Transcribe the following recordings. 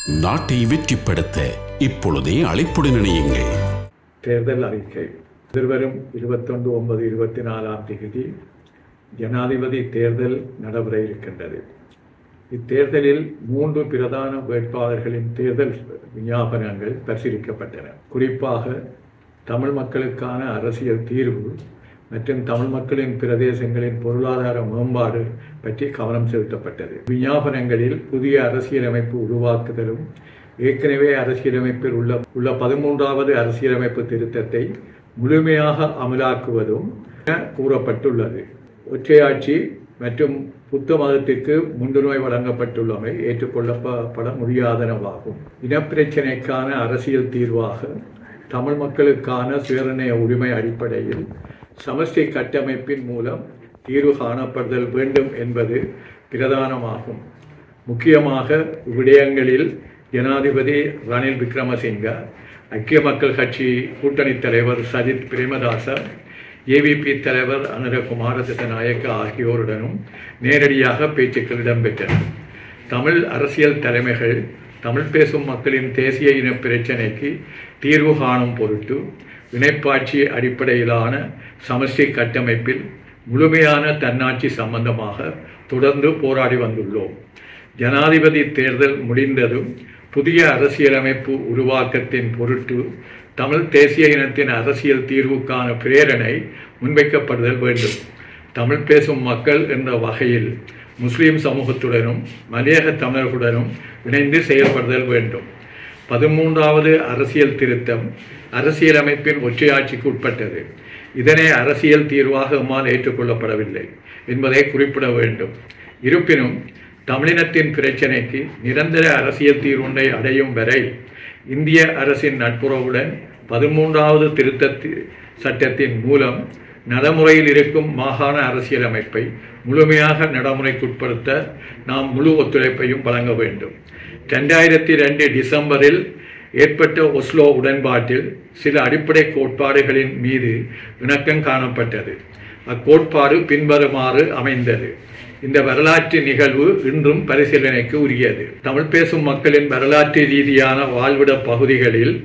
நாட்டை வெற்றிப்படுத்த இப்பொழுதே அழைப்புடன் இணையுங்கள். தேர்தல் அறிக்கை. எதிர்வரும் 21/9/24 தேதி ஜனாதிபதி தேர்தல் நடைபெற இருக்கின்றது. இத்தேர்தலில் 3 பிரதான வேட்பாளர்களின் தேர்தல் விஞ்ஞாபனங்கள் பரிசீலிக்கப்பட்டன. குறிப்பாக தமிழ் மக்களுக்கான அரசியல் தீர்வு மற்றும் தமிழ் மக்களின் பிரதேசங்களின் பொருளாதார மேம்பாடு பற்றி கவனம் செலுத்தப்பட்டது. விஞ்ஞாபனங்களில் புதிய அரசியலமைப்பு உருவாக்குதலும் ஏற்கனவே அரசியலமைப்பில் உள்ள 13வது அரசியலமைப்பு திருத்தத்தை முழுமையாக அமலாக்குவதும் கூறப்பட்டுள்ளது. ஒற்றையாட்சி மற்றும் புத்த மதத்திற்கு முன்னுரிமை வழங்கப்பட்டுள்ளமை ஏற்றுக்கொள்ளப்பட முடியாதனவாகும். இனப்பிரச்சினைக்கான அரசியல் தீர்வாக தமிழ் மக்களுக்கான சுயநிர்ணய உரிமை அடிப்படையில் சமஷ்டி கட்டமைப்பின் மூலம் தீர்வு காணப்படுதல் வேண்டும் என்பது பிரதானமாகும். முக்கியமாக இவ்விடயங்களில் ஜனாதிபதி ரணில் விக்ரமசிங்க, ஐக்கிய மக்கள் கட்சி கூட்டணி தலைவர் சஜித் பிரேமதாச, ஏவிபி தலைவர் அனுரகுமார திசாநாயக்க ஆகியோருடனும் நேரடியாக பேச்சுக்கள் இடம்பெற்றன. தமிழ் அரசியல் தலைமைகள் தமிழ் பேசும் மக்களின் தேசிய இன பிரச்சினைக்கு தீர்வு காணும் பொருட்டு இணைப்பாட்சி அடிப்படையிலான சமஷ்டி கட்டமைப்பில் முழுமையான தன்னாட்சி சம்பந்தமாக தொடர்ந்து போராடி வந்துள்ளோம். ஜனாதிபதி தேர்தல் முடிந்ததும் புதிய அரசியலமைப்பு உருவாக்கத்தின் பொருட்டு தமிழ் தேசிய இனத்தின் அரசியல் தீர்வுக்கான பிரேரணை முன்வைக்கப்படுதல் வேண்டும். தமிழ் பேசும் மக்கள் என்ற வகையில் முஸ்லிம் சமூகத்துடனும் மலையக தமிழர்களுடனும் இணைந்து செயல்படுதல் வேண்டும். 13வது அரசியல் திருத்தம் அரசியலமைப்பின் ஒற்றையாட்சிக்கு உட்பட்டது. இதனை அரசியல் தீர்வாக எம்மால் ஏற்றுக்கொள்ளப்படவில்லை என்பதை குறிப்பிட வேண்டும். இருப்பினும் தமிழினத்தின் பிரச்சினைக்கு நிரந்தர அரசியல் தீர்வுண்டை அடையும் வரை இந்திய அரசின் நட்புறவுடன் 13வது திருத்த சட்டத்தின் மூலம் நடைமுறையில் இருக்கும் மாகாண அரசியலமைப்பை முழுமையாக நடைமுறைக்குட்படுத்த நாம் முழு ஒத்துழைப்பையும் வழங்க வேண்டும். 2002 டிசம்பரில் ஏற்பட்ட ஒஸ்லோ உடன்பாட்டில் சில அடிப்படை கோட்பாடுகளின் மீது இணக்கம் காணப்பட்டது. அக்கோட்பாடு பின்வருமாறு அமைந்தது. இந்த வரலாற்று நிகழ்வு இன்றும் பரிசீலனைக்கு உரியது. தமிழ் பேசும் மக்களின் வரலாற்று ரீதியான வாழ்விட பகுதிகளில்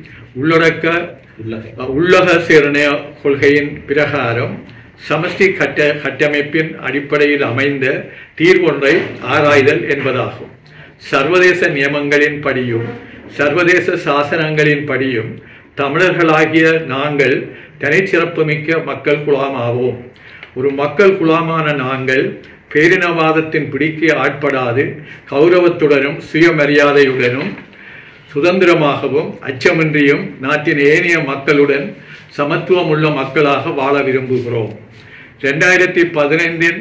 உள்ளக சீரணைய கொள்கையின் பிரகாரம் சமஷ்டி கட்டமைப்பின் அடிப்படையில் அமைந்த தீர்வொன்றை ஆராய்தல் என்பதாகும். சர்வதேச நியமங்களின் படியும் சர்வதேச சாசனங்களின் படியும் தமிழர்களாகிய நாங்கள் தனிச்சிறப்புமிக்க மக்கள் குழாமாவோம். ஒரு மக்கள் குழாமான நாங்கள் பேரினவாதத்தின் பிடிக்கு ஆட்படாது கௌரவத்துடனும் சுயமரியாதையுடனும் சுதந்திரமாகவும் அச்சமின்றியும் நாட்டின் ஏனைய மக்களுடன் சமத்துவம் உள்ள மக்களாக வாழ விரும்புகிறோம். 2015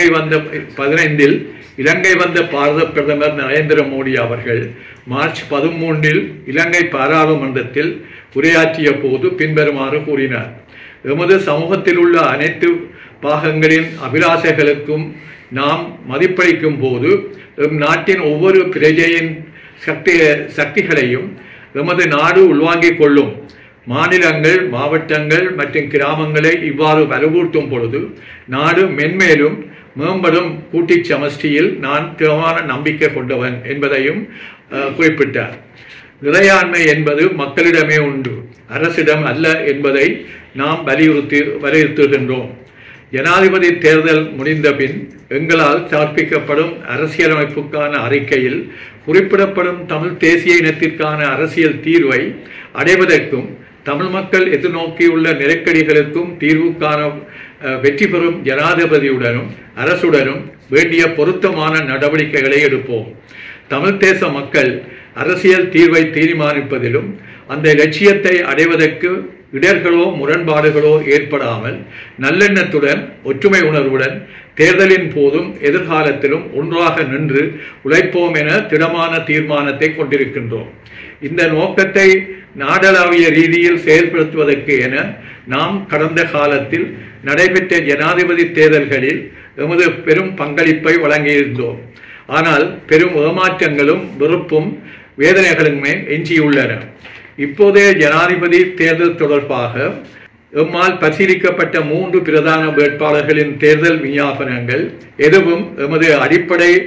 இலங்கை வந்த பாரத பிரதமர் நரேந்திர மோடி அவர்கள் மார்ச் 13 இலங்கை பாராளுமன்றத்தில் உரையாற்றிய போது பின்வருமாறு கூறினார். எமது சமூகத்தில் உள்ள அனைத்து பாகங்களின் அபிலாஷைகளுக்கும் நாம் மதிப்பளிக்கும் போது எம் நாட்டின் ஒவ்வொரு பிரஜையின் சக்திகளையும் எமது நாடு உள்வாங்கிக் கொள்ளும். மாநிலங்கள், மாவட்டங்கள் மற்றும் கிராமங்களை இவ்வாறு வலுவூட்டும் பொழுது நாடு மென்மேலும் மேம்படும் கூட்டி சமஷ்டியில் நான் திறமான நம்பிக்கை கொண்டவன் என்பதையும் குறிப்பிட்டார். இறையாண்மை என்பது மக்களிடமே உண்டு, அரசிடம் அல்ல என்பதை நாம் வலியுறுத்துகின்றோம். ஜனாதிபதி தேர்தல் முடிந்த பின் எங்களால் சமர்ப்பிக்கப்படும் அரசியலமைப்புக்கான அறிக்கையில் குறிப்பிடப்படும் தமிழ் தேசிய இனத்திற்கான அரசியல் தீர்வை அடைவதற்கும் தமிழ் மக்கள் எதிர்நோக்கியுள்ள நெருக்கடிகளுக்கும் தீர்வுக்கான வெற்றி பெறும் ஜனாதிபதியுடனும் அரசுடனும் வேண்டிய பொருத்தமான நடவடிக்கைகளை எடுப்போம். தமிழ் தேச மக்கள் அரசியல் தீர்வை தீர்மானிப்பதிலும் அந்த லட்சியத்தை அடைவதற்கு இடர்களோ முரண்பாடுகளோ ஏற்படாமல் நல்லெண்ணத்துடன் ஒற்றுமை உணர்வுடன் தேர்தலின் போதும் எதிர்காலத்திலும் ஒன்றாக நின்று உழைப்போம் என திடமான தீர்மானத்தை கொண்டிருக்கின்றோம். இந்த நோக்கத்தை நாடளாவிய ரீதியில் செயல்படுத்துவதற்கு என நாம் கடந்த காலத்தில் நடைபெற்ற ஜனாதிபதி தேர்தல்களில் எமது பெரும் பங்களிப்பை வழங்கியிருந்தோம். ஆனால் பெரும் ஏமாற்றங்களும் வெறுப்பும் வேதனைகளுமே எஞ்சியுள்ளன. இப்போதைய ஜனாதிபதி தேர்தல் தொடர்பாக எம்மால் பரிசீலிக்கப்பட்ட 3 பிரதான வேட்பாளர்களின் தேர்தல் விஞ்ஞாபனங்கள் எதுவும் எமது அடிப்படை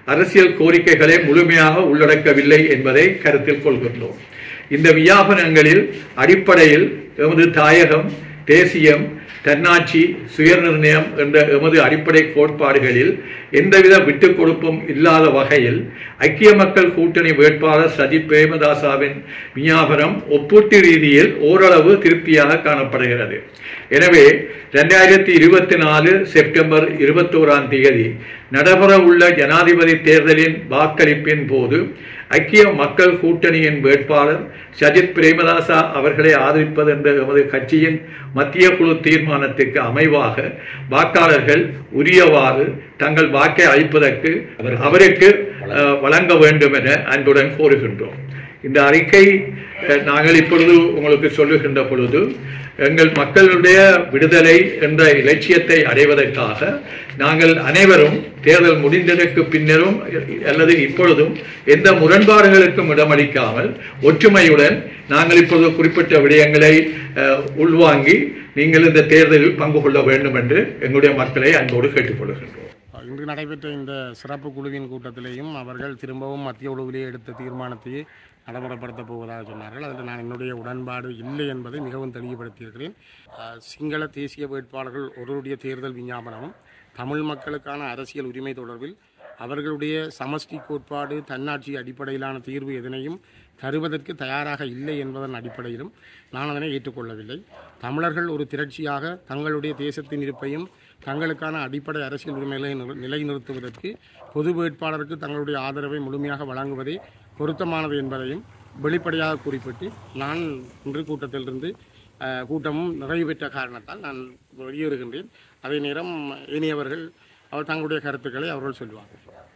அரசியல் கோரிக்கைகளை முழுமையாக உள்ளடக்கவில்லை என்பதை கருத்தில் கொள்கின்றோம். இந்த வியாபனங்களில் அடிப்படையில் எமது தாயகம், தேசியம், தன்னாட்சி, சுயநிர்ணயம் என்ற எமது அடிப்படை கோட்பாடுகளில் எந்தவித விட்டுக் கொடுப்பும் இல்லாத வகையில் ஐக்கிய மக்கள் கூட்டணி வேட்பாளர் சஜித் பிரேமதாசவின் விஞ்ஞாபனம் ஒப்பீட்டு ரீதியில் ஓரளவு திருப்தியாக காணப்படுகிறது. எனவே 2024 செப்டம்பர் 21 நடைபெற உள்ள ஜனாதிபதி தேர்தலின் வாக்களிப்பின் போது ஐக்கிய மக்கள் கூட்டணியின் வேட்பாளர் சஜித் பிரேமதாசா அவர்களை ஆதரிப்பது என்ற எமது கட்சியின் மத்திய குழு தீர்மானத்திற்கு அமைவாக வாக்காளர்கள் உரியவாறு தங்கள் வாக்கை அளிப்பதற்கு அவருக்கு வழங்க வேண்டும் என அன்புடன் கோருகின்றோம். இந்த அறிக்கை நாங்கள் இப்பொழுது உங்களுக்கு சொல்லுகின்ற பொழுது எங்கள் மக்களுடைய விடுதலை என்ற இலட்சியத்தை அடைவதற்காக நாங்கள் அனைவரும் தேர்தல் முடிந்ததற்கு பின்னரும் அல்லது இப்பொழுதும் எந்த முரண்பாடுகளுக்கும் இடமளிக்காமல் ஒற்றுமையுடன் நாங்கள் இப்பொழுது குறிப்பிட்ட விடயங்களை உள்வாங்கி நீங்கள் இந்த தேர்தலில் பங்கு கொள்ள வேண்டும் என்று எங்களுடைய மக்களை அன்போடு கேட்டுக்கொள்கின்றோம். இன்று நடைபெற்ற இந்த சிறப்பு குழுவின் கூட்டத்திலேயும் அவர்கள் திரும்பவும் மத்திய குழுவிலே எடுத்த தீர்மானத்தையே நடைமுறைப்படுத்தப் போவதாக சொன்னார்கள். அதில் நான் என்னுடைய உடன்பாடு இல்லை என்பதை மிகவும் தெளிவுபடுத்தியிருக்கிறேன். சிங்கள தேசிய வேட்பாளர்கள் ஒருவருடைய தேர்தல் விஞ்ஞாபனமும் தமிழ் மக்களுக்கான அரசியல் உரிமை தொடர்பில் அவர்களுடைய சமஷ்டி கோட்பாடு, தன்னாட்சி அடிப்படையிலான தீர்வு எதனையும் தருவதற்கு தயாராக இல்லை என்பதன் அடிப்படையிலும் நான் அதனை ஏற்றுக்கொள்ளவில்லை. தமிழர்கள் ஒரு திரட்சியாக தங்களுடைய தேசத்தின் இருப்பையும் தங்களுக்கான அடிப்படை அரசியல் உரிமைகளை நிலைநிறுத்துவதற்கு பொது வேட்பாளருக்கு தங்களுடைய ஆதரவை முழுமையாக வழங்குவதே பொருத்தமானது என்பதையும் வெளிப்படையாக குறிப்பிட்டு நான் இன்று கூட்டத்திலிருந்து கூட்டமும் நிறைவு பெற்ற காரணத்தால் நான் வெளியேறுகின்றேன். அதே நேரம் இனியவர்கள் அவர் தங்களுடைய கருத்துக்களை அவர்கள் சொல்வார்கள்.